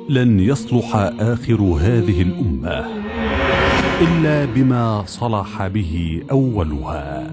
لن يصلح آخر هذه الأمة إلا بما صلح به أولها.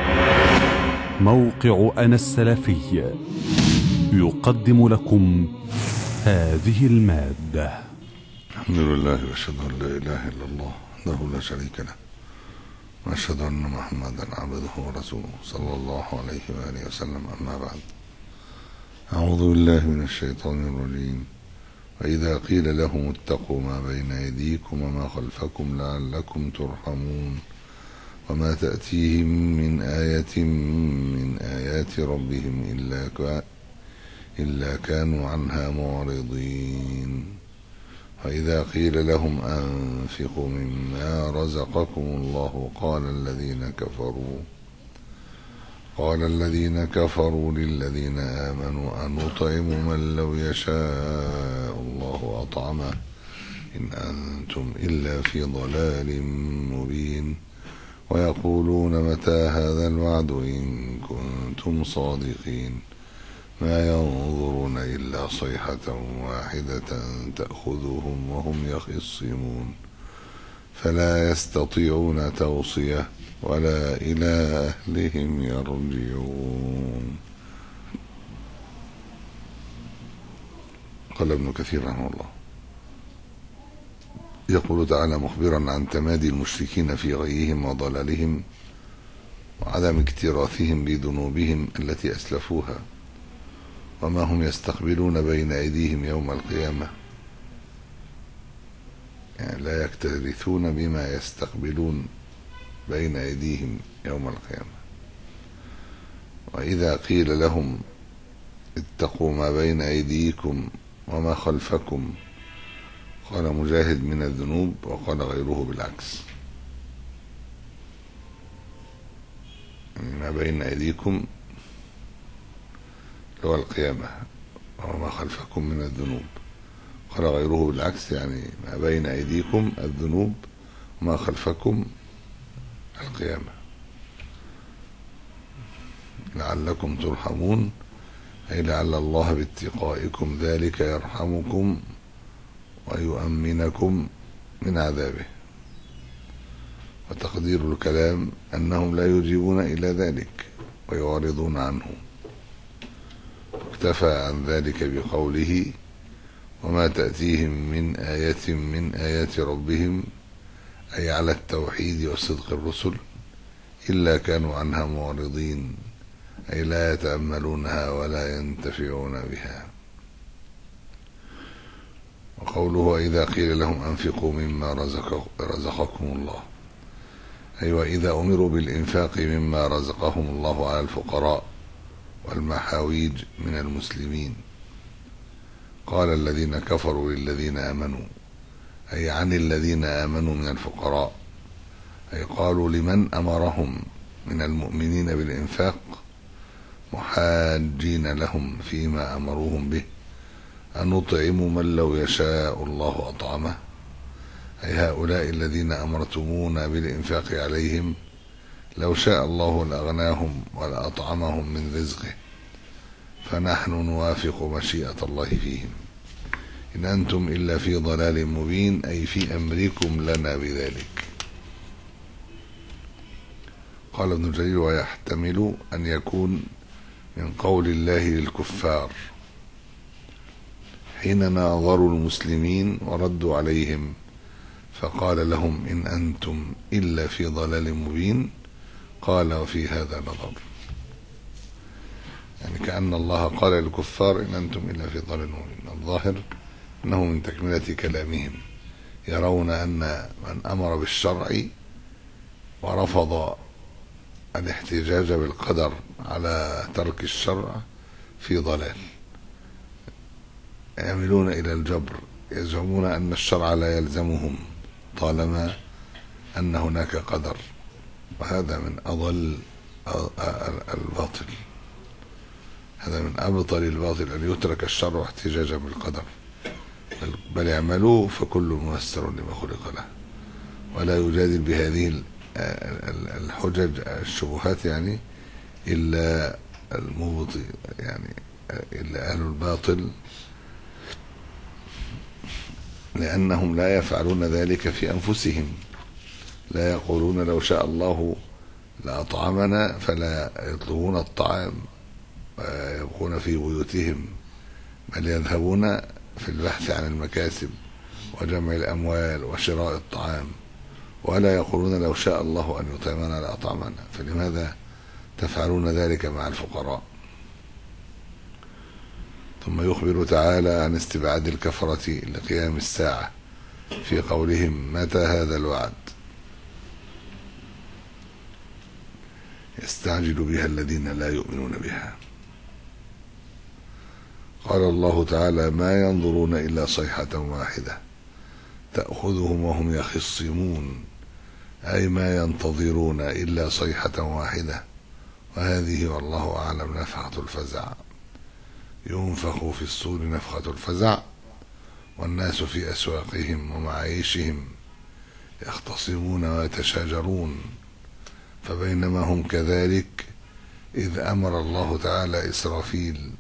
موقع أنا السلفي يقدم لكم هذه المادة. الحمد لله وأشهد أن لا إله إلا الله وحده لا شريك له، وأشهد أن محمدا عبده ورسوله صلى الله عليه وآله وسلم. أما بعد، أعوذ بالله من الشيطان الرجيم. وإذا قيل لهم اتقوا ما بين أيديكم وما خلفكم لعلكم ترحمون وما تأتيهم من آية من آيات ربهم إلا كانوا عنها معرضين. وإذا قيل لهم أنفقوا مما رزقكم الله قال الذين كفروا للذين آمنوا أنطعم من لو يشاء الله أطعمه إن أنتم إلا في ضلال مبين. ويقولون متى هذا الوعد إن كنتم صادقين. ما ينظرون إلا صيحة واحدة تأخذهم وهم يخصمون فلا يستطيعون توصية ولا إلى أهلهم يرجعون. قال ابن كثير رحمه الله: يقول تعالى مخبرا عن تمادي المشركين في غيهم وضلالهم وعدم اكتراثهم بذنوبهم التي أسلفوها، وما هم يستقبلون بين أيديهم يوم القيامة، يعني لا يكترثون بما يستقبلون بين أيديهم يوم القيامة. وإذا قيل لهم اتقوا ما بين أيديكم وما خلفكم، قال مجاهد من الذنوب، وقال غيره بالعكس، يعني ما بين أيديكم هو القيامة وما خلفكم من الذنوب. قال غيره بالعكس، يعني ما بين أيديكم الذنوب وما خلفكم القيامة. لعلكم ترحمون، أي لعل الله باتقائكم ذلك يرحمكم ويؤمنكم من عذابه. وتقدير الكلام أنهم لا يجيبون إلى ذلك ويعرضون عنه. اكتفى عن ذلك بقوله وما تأتيهم من آية من آيات ربهم، أي على التوحيد وصدق الرسل، إلا كانوا عنها معرضين، أي لا يتأملونها ولا ينتفعون بها. وقوله وإذا قيل لهم أنفقوا مما رزقكم الله، أي وإذا أمروا بالإنفاق مما رزقهم الله على الفقراء والمحاويج من المسلمين. قال الذين كفروا للذين آمنوا، أي عن الذين آمنوا من الفقراء، أي قالوا لمن أمرهم من المؤمنين بالإنفاق محاجين لهم فيما أمروهم به أنطعم من لو يشاء الله أطعمه، أي هؤلاء الذين أمرتمونا بالإنفاق عليهم لو شاء الله لأغناهم ولأطعمهم من رزقه، فنحن نوافق مشيئة الله فيهم. إن أنتم إلا في ضلال مبين، أي في أمركم لنا بذلك. قال ابن جرير ويحتمل أن يكون من قول الله للكفار حين ناظروا المسلمين وردوا عليهم فقال لهم إن أنتم إلا في ضلال مبين، قال وفي هذا نظر، يعني كأن الله قال للكفار إن أنتم إلا في ضلال مبين. الظاهر أنه من تكملة كلامهم، يرون أن من أمر بالشرع ورفض الاحتجاج بالقدر على ترك الشرع في ضلال، يميلون إلى الجبر، يزعمون أن الشرع لا يلزمهم طالما أن هناك قدر، وهذا من أضل الباطل، هذا من أبطل الباطل أن يترك الشرع احتجاجا بالقدر، بل اعملوا فكل ميسر لما خلق له. ولا يجادل بهذه الحجج الشبهات يعني إلا المبطل، يعني إلا أهل الباطل لأنهم لا يفعلون ذلك في أنفسهم، لا يقولون لو شاء الله لأطعمنا، فلا يطلبون الطعام ويبقون في بيوتهم، بل يذهبون في البحث عن المكاسب وجمع الأموال وشراء الطعام، ولا يقولون لو شاء الله أن يطعمنا لأطعمنا، فلماذا تفعلون ذلك مع الفقراء؟ ثم يخبر تعالى عن استبعاد الكفرة لقيام الساعة في قولهم متى هذا الوعد يستعجل بها الذين لا يؤمنون بها. قال الله تعالى ما ينظرون إلا صيحة واحدة تأخذهم وهم يخصمون، أي ما ينتظرون إلا صيحة واحدة، وهذه والله أعلم نفخة الفزع. ينفخ في الصور نفخة الفزع والناس في أسواقهم ومعايشهم يختصمون ويتشاجرون، فبينما هم كذلك إذ أمر الله تعالى إسرافيل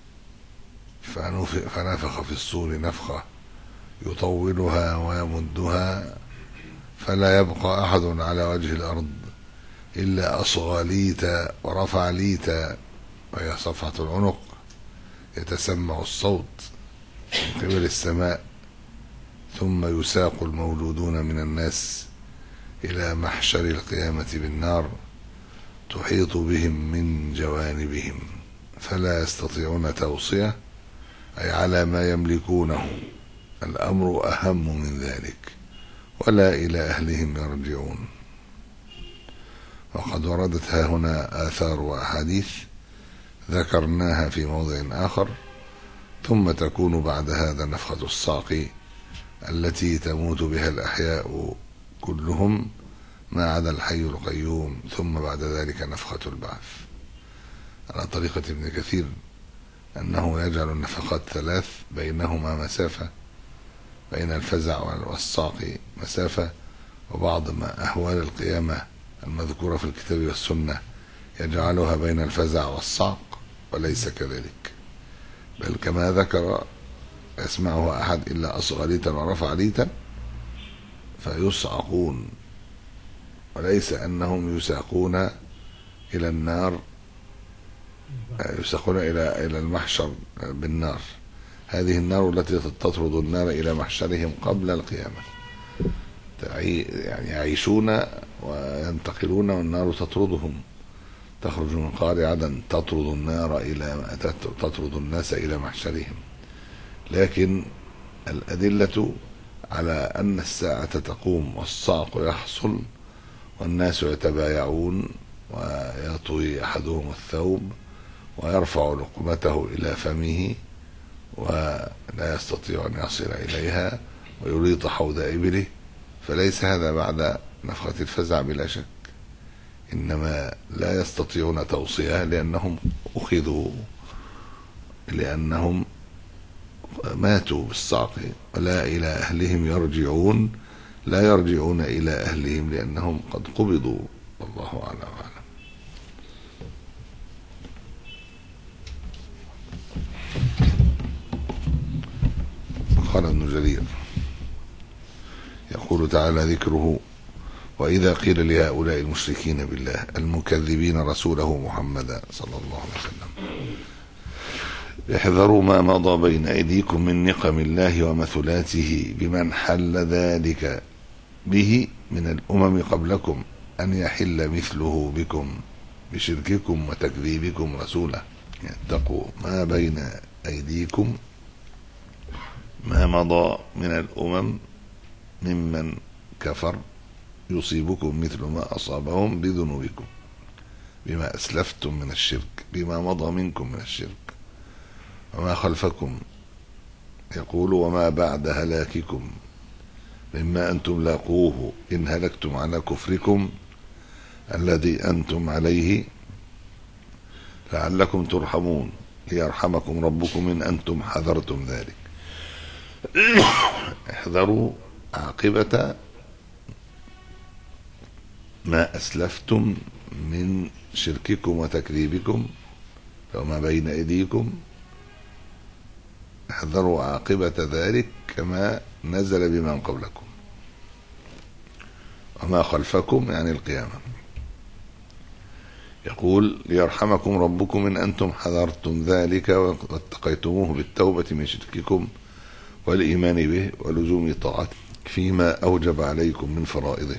فنفخ في الصور نفخة يطولها ويمدها، فلا يبقى أحد على وجه الأرض إلا أصغى ليتا ورفع ليتا، وهي صفحة العنق، يتسمع الصوت من قبل السماء، ثم يساق المولودون من الناس إلى محشر القيامة بالنار تحيط بهم من جوانبهم، فلا يستطيعون توصية، أي على ما يملكونه، الأمر أهم من ذلك، ولا إلى أهلهم يرجعون. وقد وردت ها هنا آثار وأحاديث ذكرناها في موضع آخر، ثم تكون بعد هذا نفخة الصاق التي تموت بها الأحياء كلهم ما عدا الحي القيوم، ثم بعد ذلك نفخة البعث. على طريقة ابن كثير أنه يجعل النفخات ثلاث بينهما مسافة، بين الفزع والصاق مسافة، وبعض ما أهوال القيامة المذكورة في الكتاب والسنة يجعلها بين الفزع والصعق، وليس كذلك، بل كما ذكر يسمعها أحد إلا أصغى ليتا ورفع ليتا فيصعقون، وليس أنهم يساقون إلى النار، يساقون إلى المحشر بالنار. هذه النار التي تطرد النار إلى محشرهم قبل القيامة، يعني يعيشون وينتقلون والنار تطردهم، تخرج من قعر عدن تطرد الناس إلى محشرهم. لكن الأدلة على أن الساعة تقوم والصعق يحصل والناس يتبايعون ويطوي أحدهم الثوب ويرفع لقمته إلى فمه ولا يستطيع أن يصل إليها ويريط حوض إبله، فليس هذا بعد نفخة الفزع بلا شك، إنما لا يستطيعون توصيها لأنهم أخذوا، لأنهم ماتوا بالصعق، ولا إلى أهلهم يرجعون، لا يرجعون إلى أهلهم لأنهم قد قبضوا، والله أعلم. قال ابن جرير يقول تعالى ذكره وإذا قيل لهؤلاء المشركين بالله المكذبين رسوله محمدا صلى الله عليه وسلم احذروا ما مضى بين أيديكم من نقم الله ومثلاته بمن حل ذلك به من الأمم قبلكم أن يحل مثله بكم بشرككم وتكذيبكم رسوله. اتقوا ما بين أيديكم ما مضى من الأمم ممن كفر يصيبكم مثل ما أصابهم بذنوبكم بما أسلفتم من الشرك، بما مضى منكم من الشرك، وما خلفكم يقول وما بعد هلاككم مما أنتم لاقوه إن هلكتم على كفركم الذي أنتم عليه لعلكم ترحمون ليرحمكم ربكم إن أنتم حذرتم ذلك. احذروا عاقبة ما أسلفتم من شرككم وتكذيبكم، وما بين أيديكم احذروا عاقبة ذلك كما نزل بمن قبلكم وما خلفكم، يعني القيامة. يقول ليرحمكم ربكم إن أنتم حذرتم ذلك واتقيتموه بالتوبة من شرككم والإيمان به ولزوم طاعته فيما أوجب عليكم من فرائضه.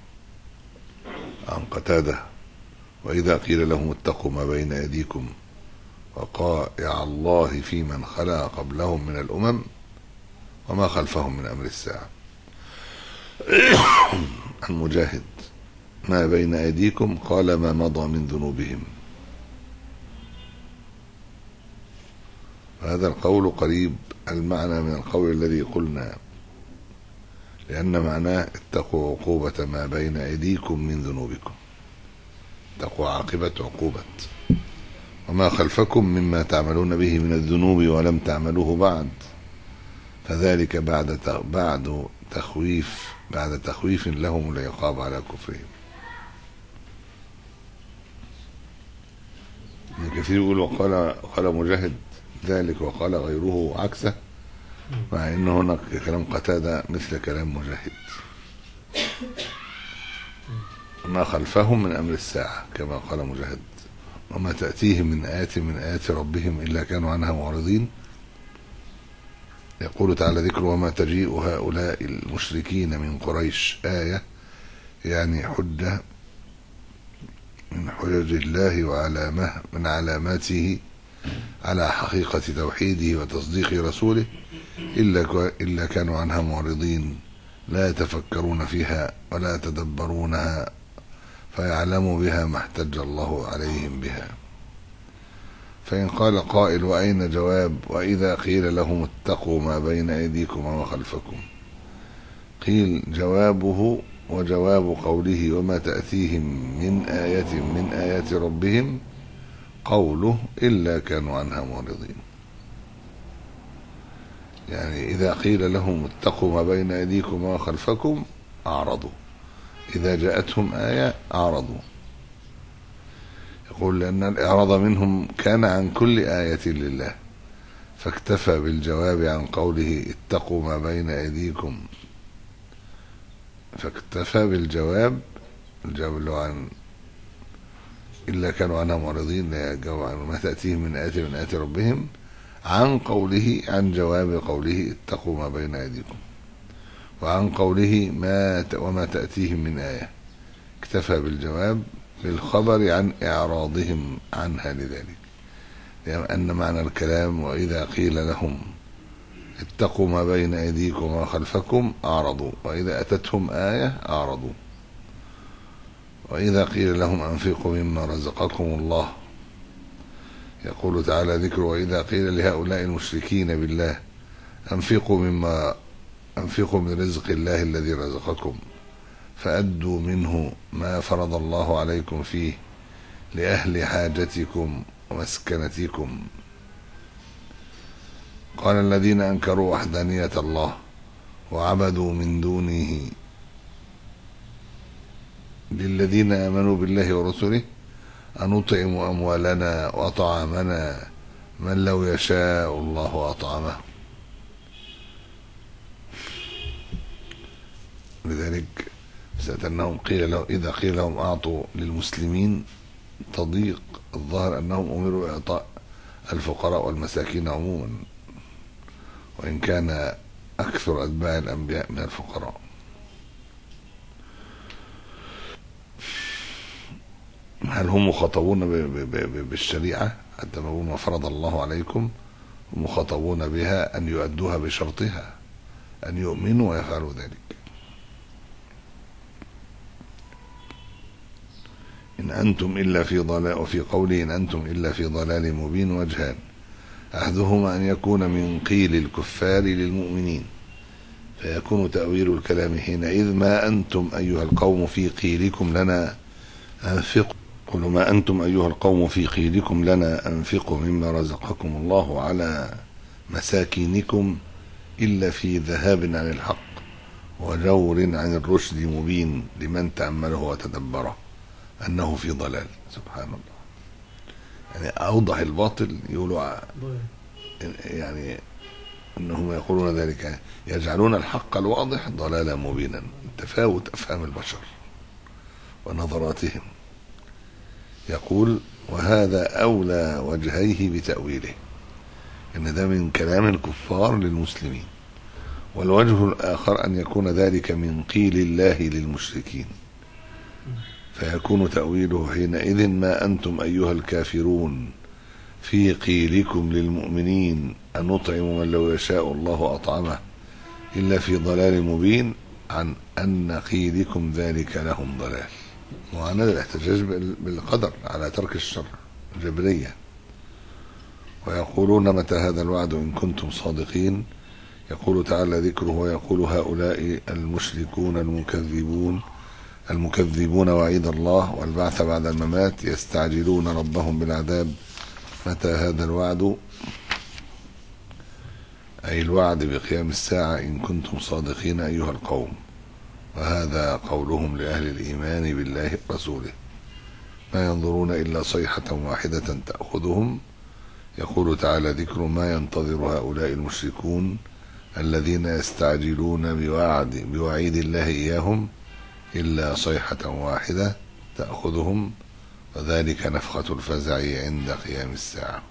عن قتادة: وإذا قيل لهم اتقوا ما بين أيديكم وقائع الله في من خلا قبلهم من الأمم وما خلفهم من أمر الساعة. عن مجاهد: ما بين أيديكم قال ما مضى من ذنوبهم. هذا القول قريب المعنى من القول الذي قلنا، لأن معناه اتقوا عقوبة ما بين أيديكم من ذنوبكم، اتقوا عاقبة عقوبة وما خلفكم مما تعملون به من الذنوب ولم تعملوه بعد، فذلك بعد تخويف لهم العقاب على كفرهم. ابن كثير يقول وقال مجاهد ذلك وقال غيره عكسه، مع انه هناك كلام قتادة مثل كلام مجاهد. ما خلفهم من امر الساعة كما قال مجاهد: وما تأتيهم من آيات ربهم إلا كانوا عنها معرضين. يقول تعالى ذكر: وما تجيء هؤلاء المشركين من قريش آية، يعني حجة من حجج الله وعلامة من علاماته على حقيقة توحيده وتصديق رسوله إلا كانوا عنها معرضين، لا يتفكرون فيها ولا يتدبرونها فيعلموا بها ما احتج الله عليهم بها. فإن قال قائل: وأين جواب وإذا قيل لهم اتقوا ما بين أيديكم وما خلفكم؟ قيل جوابه وجواب قوله وما تأتيهم من آية من آيات ربهم قوله إلا كانوا عنها معرضين. يعني إذا قيل لهم اتقوا ما بين أيديكم وما خلفكم أعرضوا، إذا جاءتهم آية أعرضوا. يقول لأن الإعراض منهم كان عن كل آية لله، فاكتفى بالجواب عن قوله اتقوا ما بين أيديكم، فاكتفى بالجواب اللي عن إلا كانوا عنها معرضين، لا يجاوب عن ما تأتيهم من آية من آيات ربهم، عن قوله عن جواب قوله اتقوا ما بين أيديكم، وعن قوله وما تأتيهم من آية، اكتفى بالجواب بالخبر عن إعراضهم عنها لذلك، لأن يعني معنى الكلام وإذا قيل لهم اتقوا ما بين أيديكم وما خلفكم أعرضوا، وإذا أتتهم آية أعرضوا. وإذا قيل لهم أنفقوا مما رزقكم الله، يقول تعالى ذكر وإذا قيل لهؤلاء المشركين بالله أنفقوا من رزق الله الذي رزقكم فأدوا منه ما فرض الله عليكم فيه لأهل حاجتكم ومسكنتكم. قال الذين أنكروا وحدانية الله وعبدوا من دونه للذين آمنوا بالله ورسله أنطعم أموالنا وطعامنا من لو يشاء الله أطعمه. لذلك أنهم إذا قيل لهم أعطوا للمسلمين تضيق الظاهر أنهم أمروا إعطاء الفقراء والمساكين عموما، وإن كان أكثر أتباع الأنبياء من الفقراء. هل هم مخاطبون بالشريعة حتى ما فرض الله عليكم؟ هم مخاطبون بها أن يؤدوها بشرطها، أن يؤمنوا ويفعلوا ذلك. إن أنتم إلا في ضلال، وفي قوله إن أنتم إلا في ضلال مبين وجهان، أحدهما أن يكون من قيل الكفار للمؤمنين فيكون تأويل الكلام حينئذ ما أنتم أيها القوم في قيلكم لنا أنفقوا، قل ما أنتم أيها القوم في قيلكم لنا أنفقوا مما رزقكم الله على مساكينكم إلا في ذهاب عن الحق وجور عن الرشد مبين لمن تأمله وتدبره أنه في ضلال. سبحان الله، يعني أوضح الباطل يقولوا يعني أنهم يقولون ذلك يجعلون الحق الواضح ضلالا مبينا. تفاوت أفهام البشر ونظراتهم. يقول وهذا أولى وجهيه بتأويله، إن ده من كلام الكفار للمسلمين، والوجه الآخر أن يكون ذلك من قيل الله للمشركين، فيكون تأويله حينئذ ما أنتم أيها الكافرون في قيلكم للمؤمنين أن نطعم من لو يشاء الله أطعمه إلا في ضلال مبين، عن أن قيلكم ذلك لهم ضلال. وعن الاحتجاج بالقدر على ترك الشر جبرية. ويقولون متى هذا الوعد إن كنتم صادقين. يقول تعالى ذكره ويقول هؤلاء المشركون المكذبون وعيد الله والبعث بعد الممات يستعجلون ربهم بالعذاب متى هذا الوعد، أي الوعد بقيام الساعة إن كنتم صادقين أيها القوم. وهذا قولهم لأهل الإيمان بالله ورسوله، ما ينظرون إلا صيحة واحدة تأخذهم. يقول تعالى ذكر ما ينتظر هؤلاء المشركون الذين يستعجلون بوعيد الله إياهم إلا صيحة واحدة تأخذهم، وذلك نفخة الفزع عند قيام الساعة.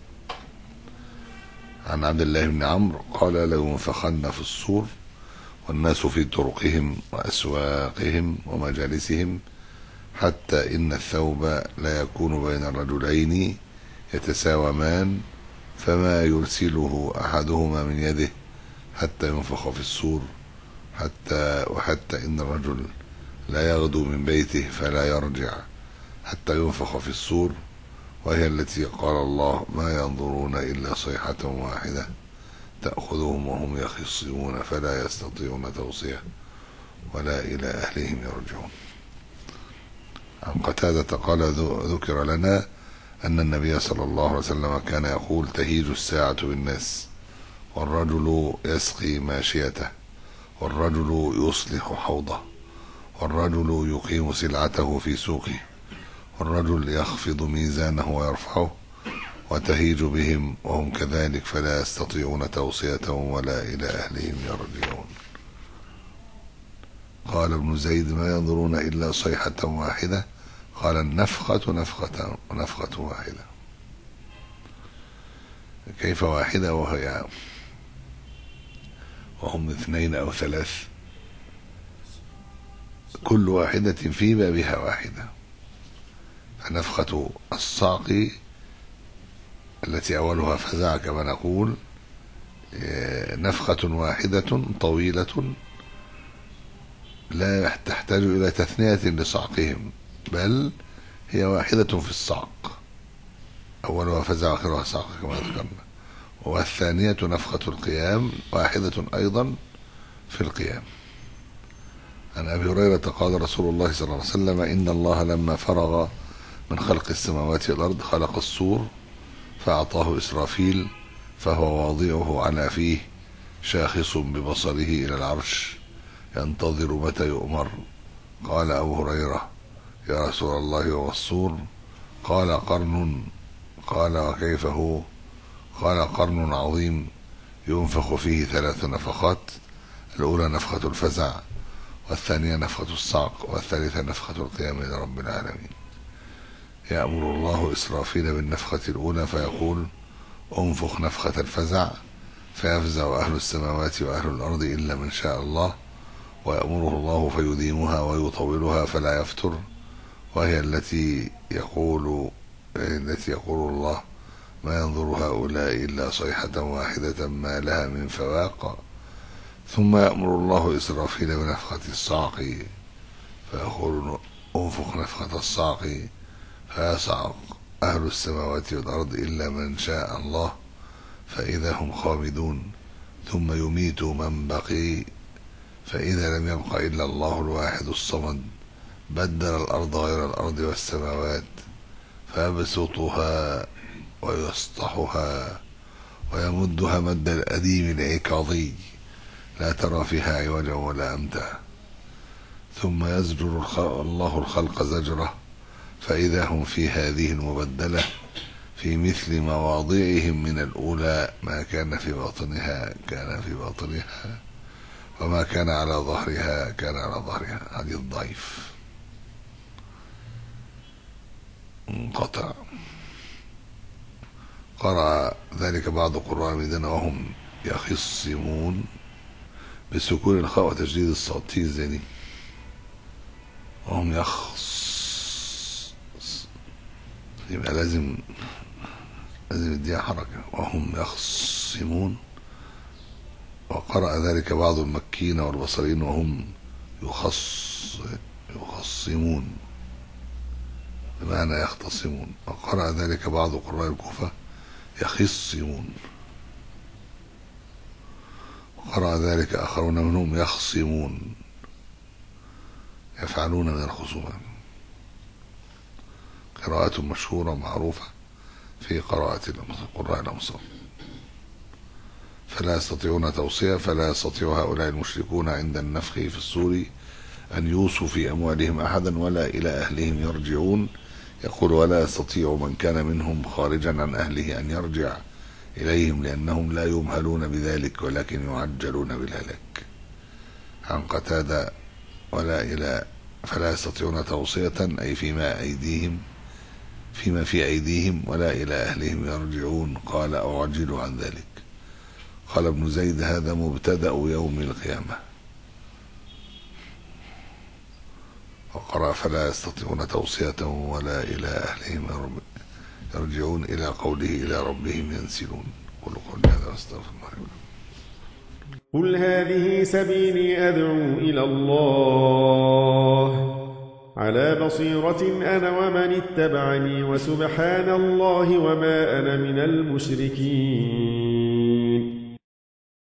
عن عبد الله بن عمرو قال لينفخن في الصور والناس في طرقهم وأسواقهم ومجالسهم حتى إن الثوب لا يكون بين الرجلين يتساومان فما يرسله أحدهما من يده حتى ينفخ في الصور، وحتى إن الرجل لا يغدو من بيته فلا يرجع حتى ينفخ في الصور، وهي التي قال الله ما ينظرون إلا صيحة واحدة تأخذهم وهم يخصمون فلا يستطيعون توصية ولا إلى أهلهم يرجعون. عن قتادة قال ذكر لنا أن النبي صلى الله عليه وسلم كان يقول تهيج الساعة بالناس، والرجل يسقي ماشيته، والرجل يصلح حوضه، والرجل يقيم سلعته في سوقه، والرجل يخفض ميزانه ويرفعه، وتهيج بهم وهم كذلك فلا يستطيعون توصية ولا إلى أهلهم يرجعون. قال ابن زيد ما ينظرون إلا صيحة واحدة، قال النفخة نفخة واحدة. كيف واحدة وهم 2 أو 3، كل واحدة في بابها واحدة. فنفخة الصاق التي أولها فزع كما نقول نفخة واحدة طويلة لا تحتاج إلى تثنية لصعقهم، بل هي واحدة في الصعق، أولها فزع آخرها صعق كما ذكرنا. والثانية نفخة القيام واحدة أيضا في القيام. عن أبي هريرة قال رسول الله صلى الله عليه وسلم إن الله لما فرغ من خلق السماوات والأرض خلق الصور فأعطاه إسرافيل فهو واضعه على فيه شاخص ببصره إلى العرش ينتظر متى يؤمر. قال أبو هريرة يا رسول الله والصور؟ قال قرن. قال وكيف هو؟ قال قرن عظيم ينفخ فيه 3 نفخات، الأولى نفخة الفزع، والثانية نفخة الصعق، والثالثة نفخة القيام إلى رب العالمين. يأمر الله إسرافيل بالنفخة الأولى فيقول انفخ نفخة الفزع، فيفزع أهل السماوات وأهل الأرض إلا من شاء الله، ويأمره الله فيديمها ويطولها فلا يفتر، وهي التي يقول الله ما ينظر هؤلاء إلا صيحة واحدة ما لها من فواق. ثم يأمر الله إسرافيل بنفخة الصاق فيقول انفخ نفخة الصاق، فيصعق أهل السماوات والأرض إلا من شاء الله فإذا هم خامدون، ثم يميت من بقي، فإذا لم يبق إلا الله الواحد الصمد بدل الأرض غير الأرض والسماوات فيبسطها ويسطحها ويمدها مد الأديم العكاظي لا ترى فيها عوجا ولا أمتا، ثم يزجر الله الخلق زجرة فإذا هم في هذه المبدلة في مثل مواضعهم من الأولى، ما كان في باطنها كان في باطنها، وما كان على ظهرها كان على ظهرها. حديث ضعيف منقطع. قرأ ذلك بعض قراء المدينة وهم يخصمون بسكون الخاء وتجديد الصاد. تيجي دي وهم يبقى لازم يديها حركة. وهم يخصمون. وقرأ ذلك بعض المكين والبصريين وهم يخصمون بمعنى يختصمون. وقرأ ذلك بعض قراء الكوفة يخصمون. وقرأ ذلك آخرون منهم يخصمون، يفعلون من الخصومات. قراءة مشهورة معروفة في قراءة قراء الأمصار. فلا يستطيعون توصية، فلا يستطيع هؤلاء المشركون عند النفخ في الصور أن يوصوا في أموالهم أحدا ولا إلى أهلهم يرجعون. يقول ولا يستطيع من كان منهم خارجا عن أهله أن يرجع إليهم لأنهم لا يمهلون بذلك ولكن يعجلون بالهلاك. عن قتادة فلا يستطيعون توصية أي فيما في أيديهم ولا إلى أهلهم يرجعون. قال أعجلوا عن ذلك. قال ابن زيد هذا مبتدأ يوم القيامة. وقرأ فلا يستطيعون توصية ولا إلى أهلهم يرجعون إلى قوله إلى ربهم ينسلون. قل هذا واستغفر الله. قل هذه سبيلي أدعو إلى الله على بصيرة أنا ومن اتبعني وسبحان الله وما أنا من المشركين.